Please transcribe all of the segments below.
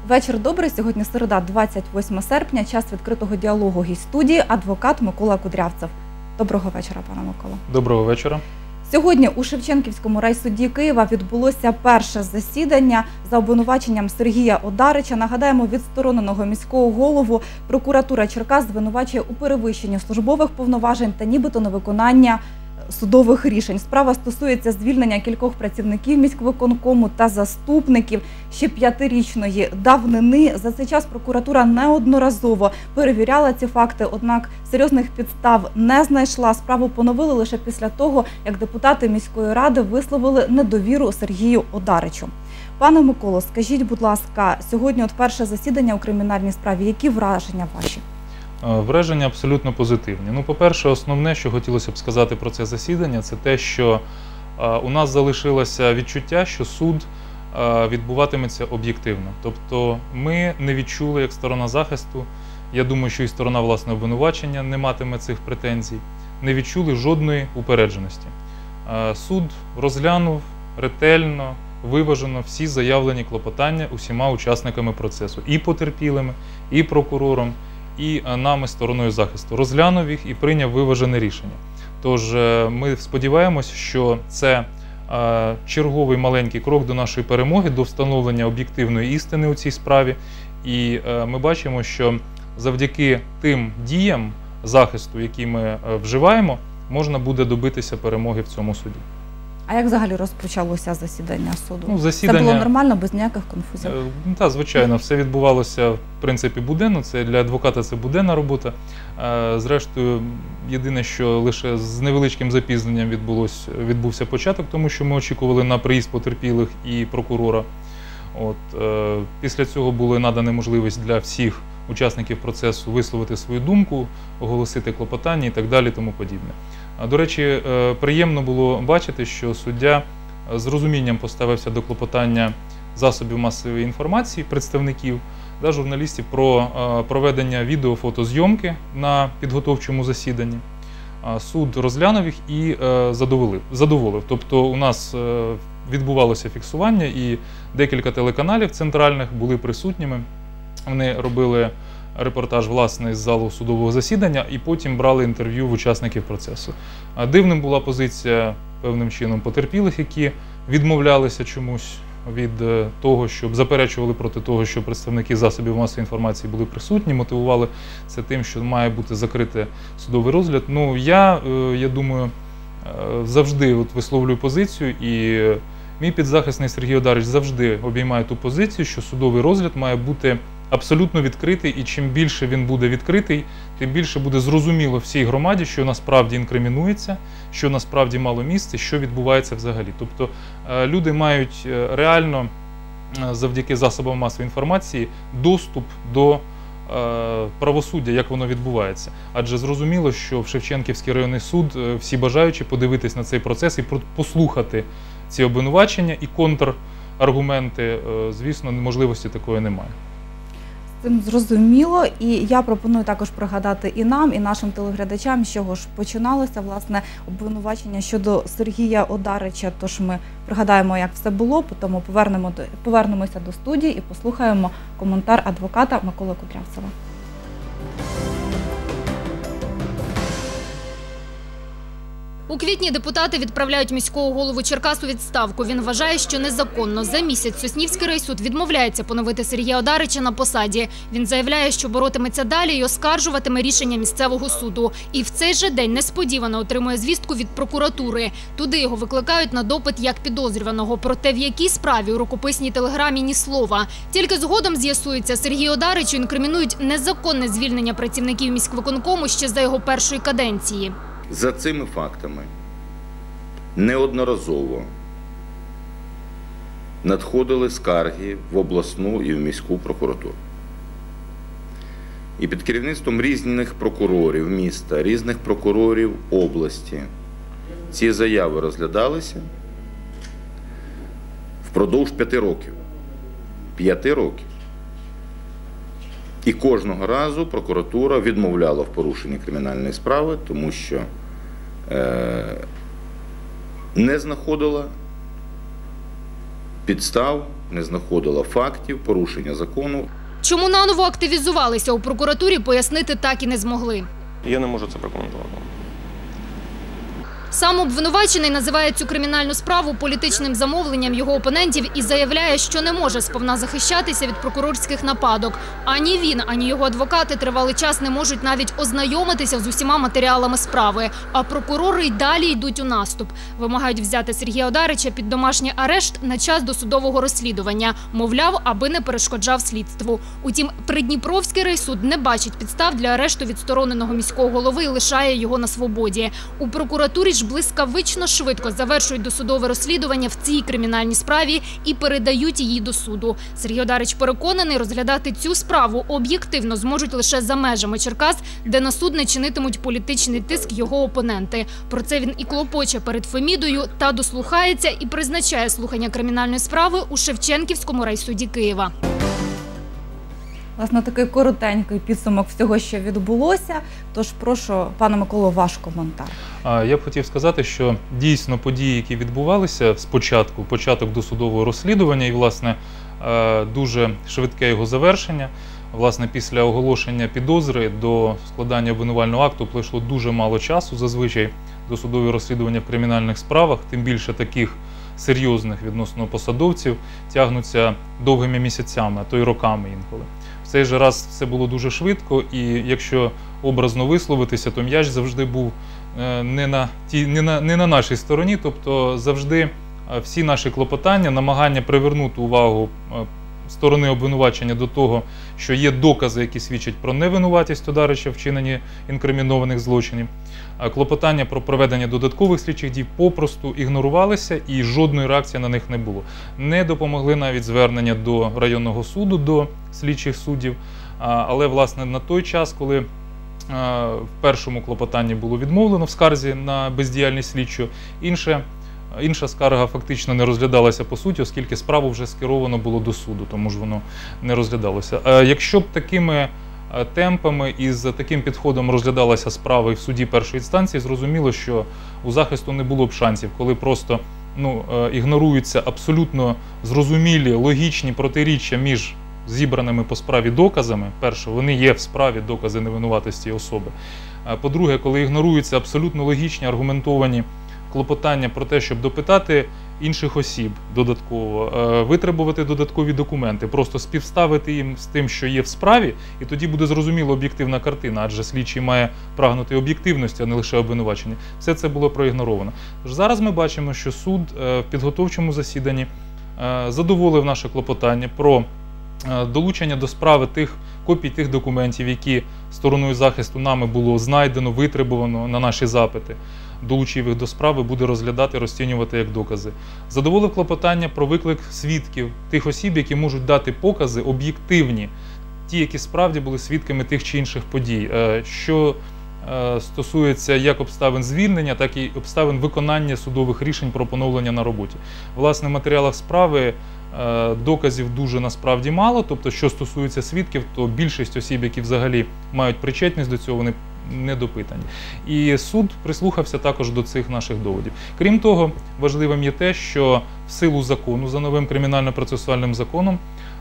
Вечір добрий. Сьогодні середа, 28 серпня, час відкритого діалогу. Гість студії – адвокат Микола Кудрявцев. Доброго вечора, пане Микола. Доброго вечора. Сьогодні у Шевченківському райсуді Києва відбулося перше засідання за обвинуваченням Сергія Одарича. Нагадаємо, відстороненого міського голову прокуратура Черкас звинувачує у перевищенні службових повноважень та нібито невиконання судових рішень. Справа стосується звільнення кількох працівників міськвиконкому та заступників ще 5-річної давнини. За цей час прокуратура неодноразово перевіряла ці факти, однак серйозних підстав не знайшла. Справу поновили лише після того, як депутати міської ради висловили недовіру Сергію Одаричу. Пане Миколо, скажіть, будь ласка, сьогодні перше засідання у кримінальній справі. Які враження ваші? Враження абсолютно позитивні. По-перше, основне, що хотілося б сказати про це засідання, це те, що у нас залишилося відчуття, що суд відбуватиметься об'єктивно. Тобто ми не відчули, як сторона захисту, я думаю, що і сторона власне обвинувачення не матиме цих претензій, не відчули жодної упередженості. Суд розглянув ретельно, виважено всі заявлені клопотання усіма учасниками процесу, і потерпілими, і прокурором, і нами, стороною захисту. Розглянув їх і прийняв виважене рішення. Тож ми сподіваємось, що це черговий маленький крок до нашої перемоги, до встановлення об'єктивної істини у цій справі. І ми бачимо, що завдяки тим діям захисту, які ми вживаємо, можна буде добитися перемоги в цьому суді. А як взагалі розпочалося засідання суду? Засідання... Це було нормально, без ніяких конфузів? Так, звичайно, все відбувалося, в принципі, буденно. Це для адвоката це буденна робота. Зрештою, єдине, що лише з невеличким запізненням відбувся початок, тому що ми очікували на приїзд потерпілих і прокурора. Після цього була надана можливість для всіх учасників процесу висловити свою думку, оголосити клопотання і так далі, тому подібне. До речі, приємно було бачити, що суддя з розумінням поставився до клопотання засобів масової інформації, представників, журналістів про проведення відео-фотозйомки на підготовчому засіданні. Суд розглянув їх і задоволив. Тобто у нас відбувалося фіксування і декілька телеканалів центральних були присутніми. Вони робили репортаж, власне, з залу судового засідання і потім брали інтерв'ю в учасників процесу. Дивним була позиція, певним чином, потерпілих, які відмовлялися чомусь від того, щоб заперечували проти того, що представники засобів масової інформації були присутні, мотивували це тим, що має бути закритий судовий розгляд. Я думаю, завжди висловлюю позицію, і мій підзахисний Сергій Одарич завжди обіймає ту позицію, що судовий розгляд має бути абсолютно відкритий, і чим більше він буде відкритий, тим більше буде зрозуміло всій громаді, що насправді інкримінується, що насправді мало місце, що відбувається взагалі. Тобто люди мають реально, завдяки засобам масової інформації, доступ до правосуддя, як воно відбувається. Адже зрозуміло, що в Шевченківський районний суд всі бажаючі подивитись на цей процес і послухати ці обвинувачення і контраргументи, звісно, можливості такої немає. Цим зрозуміло, і я пропоную також пригадати і нам, і нашим телеглядачам, з чого ж починалося, власне, обвинувачення щодо Сергія Одарича. Тож ми пригадаємо, як все було, потім повернемося до студії і послухаємо коментар адвоката Миколи Кудрявцева. У квітні депутати відправляють міського голову Черкас у відставку. Він вважає, що незаконно. За місяць Соснівський райсуд відмовляється поновити Сергія Одарича на посаді. Він заявляє, що боротиметься далі і оскаржуватиме рішення місцевого суду. І в цей же день несподівано отримує звістку від прокуратури. Туди його викликають на допит як підозрюваного. Проте в якій справі у рукописній телеграмі ні слова. Тільки згодом з'ясується, Сергію Одаричу інкримінують незаконне звільнення працівників міськвиконкому ще за його першої каденції. За цими фактами неодноразово надходили скарги в обласну і в міську прокуратуру. І під керівництвом різних прокурорів міста, різних прокурорів області ці заяви розглядалися впродовж 5 років. 5 років. І кожного разу прокуратура відмовляла в порушенні кримінальної справи, тому що не знаходила підстав не знаходила фактів порушення закону. Чому наново активізувалися у прокуратурі, пояснити так і не змогли. Я не можу це прокоментувати. Сам обвинувачений називає цю кримінальну справу політичним замовленням його опонентів і заявляє, що не може сповна захищатися від прокурорських нападок. Ані він, ані його адвокати тривалий час не можуть навіть ознайомитися з усіма матеріалами справи. А прокурори й далі йдуть у наступ. Вимагають взяти Сергія Одарича під домашній арешт на час досудового розслідування. Мовляв, аби не перешкоджав слідству. Утім, Придніпровський райсуд не бачить підстав для арешту відстороненого міського голови і лишає його на свободі. У прокуратурі ж блискавично швидко завершують досудове розслідування в цій кримінальній справі і передають її до суду. Сергій Одарич переконаний, розглядати цю справу об'єктивно зможуть лише за межами Черкас, де на суд не чинитимуть політичний тиск його опоненти. Про це він і клопоче перед Фемідою та дослухається і призначає слухання кримінальної справи у Шевченківському райсуді Києва. Власне, такий коротенький підсумок всього, що відбулося. Тож прошу, пане Миколо, ваш коментар. Я б хотів сказати, що дійсно події, які відбувалися спочатку, початок досудового розслідування і, власне, дуже швидке його завершення. Власне, після оголошення підозри до складання обвинувального акту пройшло дуже мало часу. Зазвичай досудові розслідування в кримінальних справах, тим більше таких серйозних відносно посадовців, тягнуться довгими місяцями, а то й роками інколи. В цей же раз все було дуже швидко, і якщо образно висловитися, то м'яч завжди був не на нашій стороні, тобто завжди всі наші клопотання, намагання привернути увагу сторони обвинувачення до того, що є докази, які свідчать про невинуватість Одарича в вчиненні інкримінованих злочинів. Клопотання про проведення додаткових слідчих дій попросту ігнорувалися і жодної реакції на них не було. Не допомогли навіть звернення до районного суду, до слідчих суддів, але, власне, на той час, коли в першому клопотанні було відмовлено в скарзі на бездіяльність слідчого, інша скарга фактично не розглядалася по суті, оскільки справу вже скеровано було до суду, тому ж воно не розглядалося. Якщо б такими темпами і з таким підходом розглядалася справа і в суді першої інстанції, зрозуміло, що у захисту не було б шансів, коли просто ігноруються абсолютно зрозумілі, логічні протиріччя між зібраними по справі доказами. Перше, вони є в справі докази невинуватості особи. По-друге, коли ігноруються абсолютно логічні, аргументовані клопотання про те, щоб допитати інших осіб додатково, витребувати додаткові документи, просто співставити їм з тим, що є в справі, і тоді буде зрозуміла об'єктивна картина, адже слідчий має прагнути об'єктивності, а не лише обвинувачення. Все це було проігноровано. Тож зараз ми бачимо, що суд в підготовчому засіданні задоволив наше клопотання про долучення до справи копій тих документів, які стороною захисту нами було знайдено, витребувано на наші запити, долучив їх до справи, буде розглядати, розцінювати як докази. Задоволив клопотання про виклик свідків, тих осіб, які можуть дати покази об'єктивні, ті, які справді були свідками тих чи інших подій, що стосується як обставин звільнення, так і обставин виконання судових рішень про поновлення на роботі. Власне, в матеріалах справи доказів дуже насправді мало, тобто, що стосується свідків, то більшість осіб, які взагалі мають причетність до цього, вони не допитані. І суд прислухався також до цих наших доводів. Крім того, важливим є те, що в силу закону, за новим кримінально-процесуальним законом,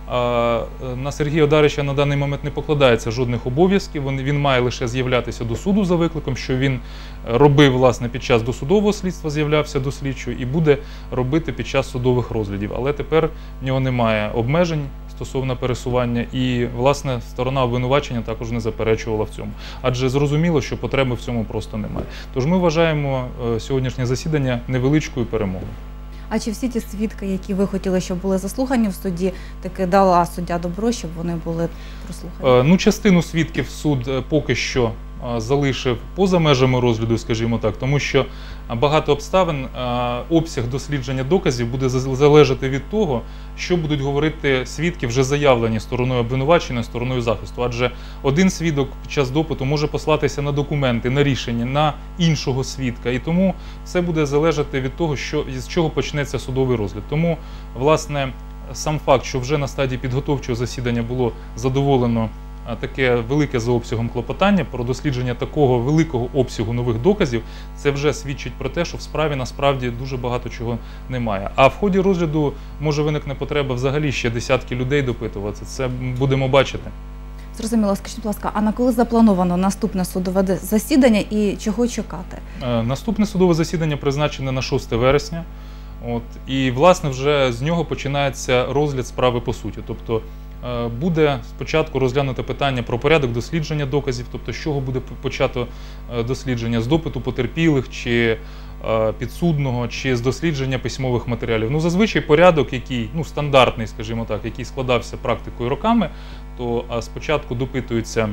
на Сергія Одарича на даний момент не покладається жодних обов'язків, він має лише з'являтися до суду за викликом, що він робив, власне, під час досудового слідства, з'являвся до слідчого і буде робити під час судових розглядів. Але тепер в нього немає обмежень стосовно пересування і, власне, сторона обвинувачення також не заперечувала в цьому. Адже зрозуміло, що потреби в цьому просто немає. Тож ми вважаємо сьогоднішнє засідання невеличкою перемогою. А чи всі ті свідки, які ви хотіли, щоб були заслухані в суді, таки дала суддя добро, щоб вони були прослухані? Частину свідків суд поки що залишив поза межами розгляду, скажімо так, тому що багато обставин, обсяг дослідження доказів буде залежати від того, що будуть говорити свідки, вже заявлені стороною обвинувачення, стороною захисту. Адже один свідок під час допиту може послатися на документи, на рішення, на іншого свідка. І тому все буде залежати від того, з чого почнеться судовий розгляд. Тому, власне, сам факт, що вже на стадії підготовчого засідання було задоволено таке велике за обсягом клопотання, про дослідження такого великого обсягу нових доказів, це вже свідчить про те, що в справі насправді дуже багато чого немає. А в ході розгляду може виникне потреба взагалі ще десятки людей допитуватися. Це будемо бачити. Зрозуміло. Скажіть, будь ласка, а на коли заплановано наступне судове засідання і чого чекати? Наступне судове засідання призначене на 6 вересня. І, власне, вже з нього починається розгляд справи по суті. Тобто буде спочатку розглянуто питання про порядок дослідження доказів, тобто з чого буде почато дослідження, з допиту потерпілих, чи підсудного, чи з дослідження письмових матеріалів. Зазвичай порядок, який, стандартний, скажімо так, який складався практикою роками, то спочатку допитуються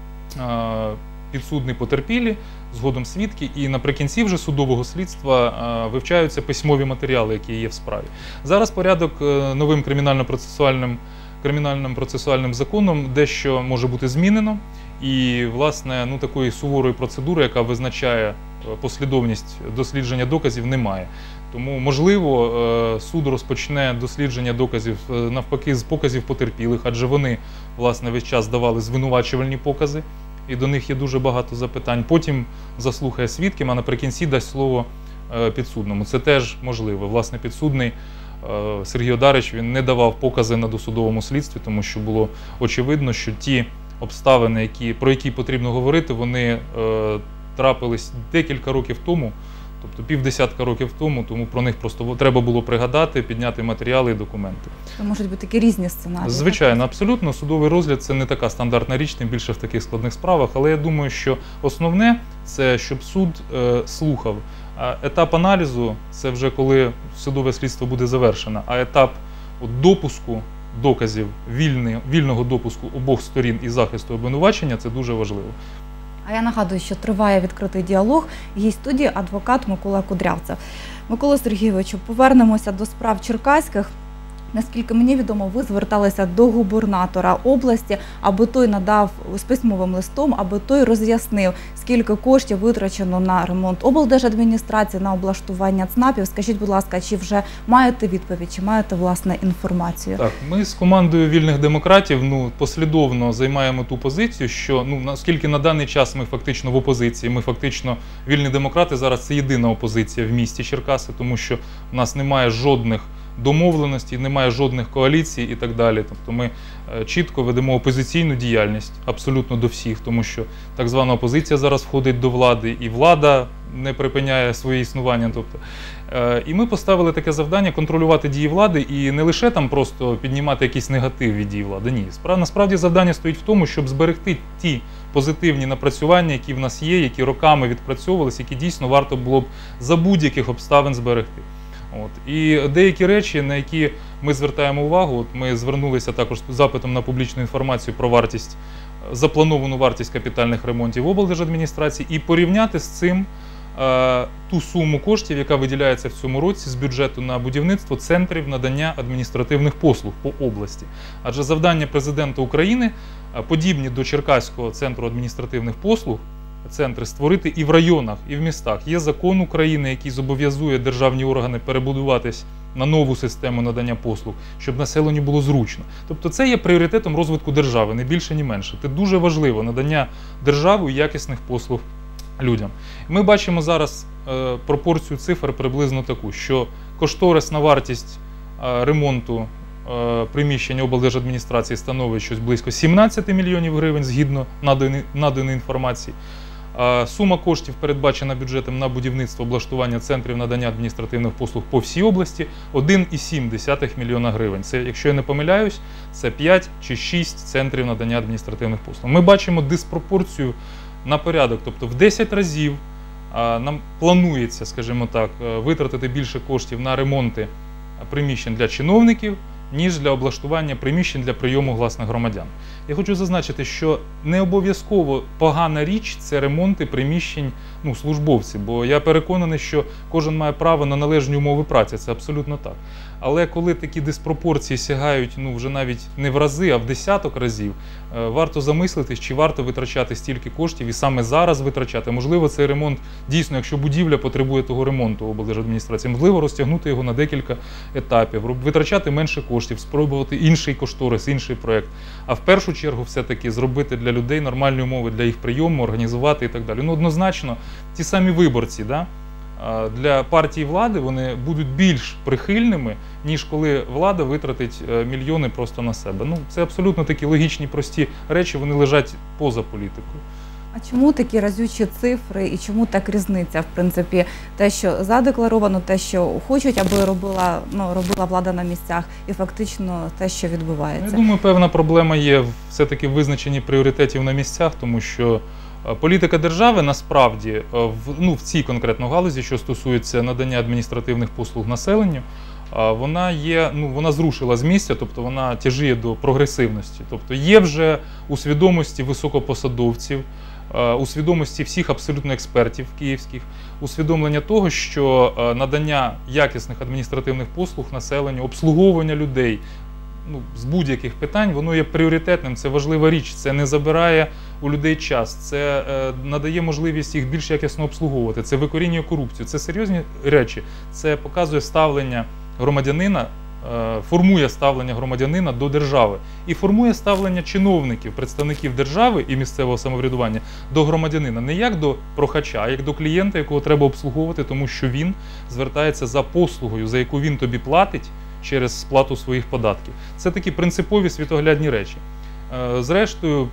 підсудні потерпілі, згодом свідки, і наприкінці вже судового слідства вивчаються письмові матеріали, які є в справі. Зараз порядок новим кримінальним процесуальним законом дещо може бути змінено, і, власне, такої суворої процедури, яка визначає послідовність дослідження доказів, немає. Тому, можливо, суд розпочне дослідження доказів навпаки з показів потерпілих, адже вони, власне, весь час давали звинувачувальні покази, і до них є дуже багато запитань. Потім заслухає свідків, а наприкінці дасть слово підсудному. Це теж можливо. Власне, підсудний Сергій Одарич, він не давав покази на досудовому слідстві, тому що було очевидно, що ті обставини, про які потрібно говорити, вони трапились декілька років тому, тобто півдесятка років тому про них просто треба було пригадати, підняти матеріали і документи. Це можуть бути такі різні сценарії. Звичайно, абсолютно. Судовий розгляд – це не така стандартна річ, тим більше в таких складних справах, але я думаю, що основне – це щоб суд слухав. Етап аналізу – це вже коли судове слідство буде завершено, а етап допуску доказів, вільного допуску обох сторін і захисту обвинувачення – це дуже важливо. А я нагадую, що триває відкритий діалог. Гість студії – адвокат Микола Кудрявцев. Микола Сергійовичу, повернемося до справ черкаських. Наскільки мені відомо, ви зверталися до губернатора області, аби той надав з письмовим листом, аби той роз'яснив, скільки коштів витрачено на ремонт облдержадміністрації, на облаштування ЦНАПів. Скажіть, будь ласка, чи вже маєте відповідь, чи маєте, власне, інформацію? Так, ми з командою вільних демократів послідовно займаємо ту позицію, що, наскільки на даний час ми фактично в опозиції, вільні демократи зараз це єдина опозиція в місті Черкаси, тому що в нас немає жодних домовленостей, немає жодних коаліцій і так далі. Тобто ми чітко ведемо опозиційну діяльність абсолютно до всіх, тому що так звана опозиція зараз входить до влади, і влада не припиняє своє існування. І ми поставили таке завдання контролювати дії влади і не лише там просто піднімати якийсь негатив від дії влади. Ні, насправді завдання стоїть в тому, щоб зберегти ті позитивні напрацювання, які в нас є, які роками відпрацьовувалися, які дійсно варто було б за будь-яких обставин зберегти. І деякі речі, на які ми звертаємо увагу, ми звернулися також з запитом на публічну інформацію про заплановану вартість капітальних ремонтів облдержадміністрації і порівняти з цим ту суму коштів, яка виділяється в цьому році з бюджету на будівництво центрів надання адміністративних послуг по області. Адже завдання президента України, подібні до Черкаського центру адміністративних послуг, центри створити і в районах, і в містах. Є закон України, який зобов'язує державні органи перебудуватись на нову систему надання послуг, щоб населенню було зручно. Тобто це є пріоритетом розвитку держави, не більше, ні менше. Це дуже важливо, надання державою якісних послуг людям. Ми бачимо зараз пропорцію цифр приблизно таку, що кошторисна вартість ремонту приміщень облдержадміністрації становить щось близько 17 мільйонів гривень, згідно наданої інформації. Сума коштів, передбачена бюджетом на будівництво облаштування центрів надання адміністративних послуг по всій області, 1,7 мільйона гривень. Це, якщо я не помиляюсь, це 5 чи 6 центрів надання адміністративних послуг. Ми бачимо диспропорцію на порядок, тобто в 10 разів нам планується, скажімо так, витратити більше коштів на ремонти приміщень для чиновників, ніж для облаштування приміщень для прийому власних громадян. Я хочу зазначити, що не обов'язково погана річ – це ремонти приміщень службовців, бо я переконаний, що кожен має право на належні умови праці, це абсолютно так. Але коли такі диспропорції сягають вже навіть не в рази, а в десяток разів, варто замислитись, чи варто витрачати стільки коштів і саме зараз витрачати. Можливо, цей ремонт, дійсно, якщо будівля потребує того ремонту облдержадміністрації, можливо розтягнути його на декілька етапів, витрачати менше коштів. коштів, спробувати інший кошторис, інший проєкт. А в першу чергу все-таки зробити для людей нормальні умови для їх прийому, організувати і так далі. Ну, однозначно, ті самі виборці, да, для партії влади вони будуть більш прихильними, ніж коли влада витратить мільйони просто на себе. Ну, це абсолютно такі логічні, прості речі, вони лежать поза політикою. А чому такі разючі цифри і чому так різниця, в принципі, те, що задекларовано, те, що хочуть, аби робила влада на місцях, і фактично те, що відбувається? Я думаю, певна проблема є все-таки в визначенні пріоритетів на місцях, тому що політика держави насправді в цій конкретно галузі, що стосується надання адміністративних послуг населенню, вона зрушила з місця, тобто вона тяжіє до прогресивності. Тобто є вже у свідомості високопосадовців, у свідомості всіх абсолютно експертів київських, усвідомлення того, що надання якісних адміністративних послуг населенню, обслуговування людей з будь-яких питань, воно є пріоритетним, це важлива річ, це не забирає у людей час, це надає можливість їх більш якісно обслуговувати, це викорінює корупцію, це серйозні речі, це показує ставлення громадянина, формує ставлення громадянина до держави і формує ставлення чиновників, представників держави і місцевого самоврядування до громадянина не як до прохача, а як до клієнта, якого треба обслуговувати, тому що він звертається за послугою, за яку він тобі платить через сплату своїх податків. Це такі принципові світоглядні речі. Зрештою,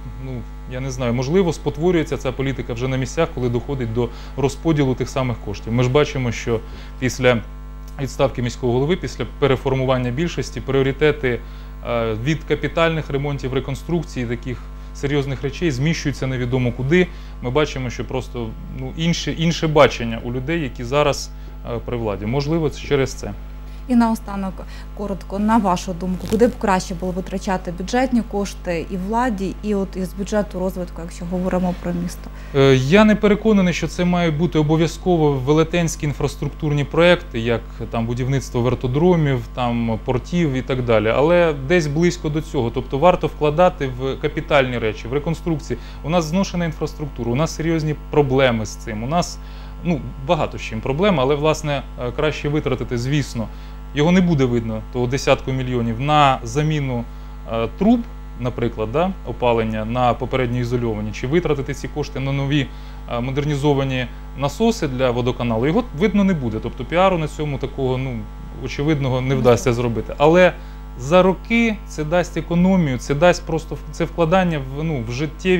я не знаю, можливо, спотворюється ця політика вже на місцях, коли доходить до розподілу тих самих коштів. Ми ж бачимо, що після відставки міського голови, після переформування більшості, пріоритети від капітальних ремонтів, реконструкції, таких серйозних речей зміщуються невідомо куди. Ми бачимо, що просто інше бачення у людей, які зараз при владі. Можливо, через це. І наостанок, коротко, на вашу думку, куди б краще було витрачати бюджетні кошти і владі, і от із бюджету розвитку, якщо говоримо про місто? Я не переконаний, що це мають бути обов'язково велетенські інфраструктурні проекти, як там будівництво вертодромів, там портів і так далі, але десь близько до цього. Тобто варто вкладати в капітальні речі, в реконструкції. У нас зношена інфраструктура, у нас серйозні проблеми з цим. У нас багато з чим проблем, але, власне, краще витратити, звісно, його не буде видно, того десятку мільйонів, на заміну труб, наприклад, опалення, на попередньо ізольовані, чи витратити ці кошти на нові модернізовані насоси для водоканалу, його видно не буде. Тобто піару на цьому такого, очевидного не вдасться зробити. Але за роки це дасть економію, це дасть просто вкладання в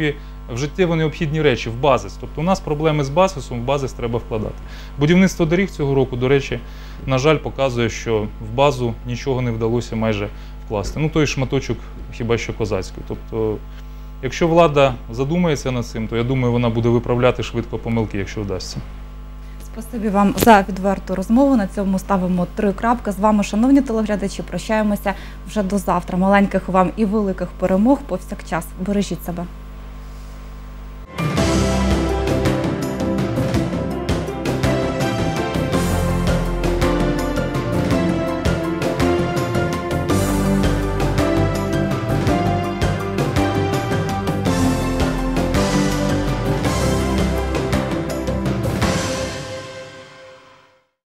життєво необхідні речі, в базис. Тобто у нас проблеми з базисом, в базис треба вкладати. Будівництво доріг цього року, до речі, на жаль, показує, що в базу нічого не вдалося майже вкласти. Той шматочок хіба що козацький. Тобто, якщо влада задумається над цим, то я думаю, вона буде виправляти швидко помилки, якщо вдасться. Спасибі вам за відверту розмову. На цьому ставимо 3 крапки. З вами, шановні телеглядачі, прощаємося вже до завтра. Маленьких вам і великих перемог повсякчас. Бережіть себе.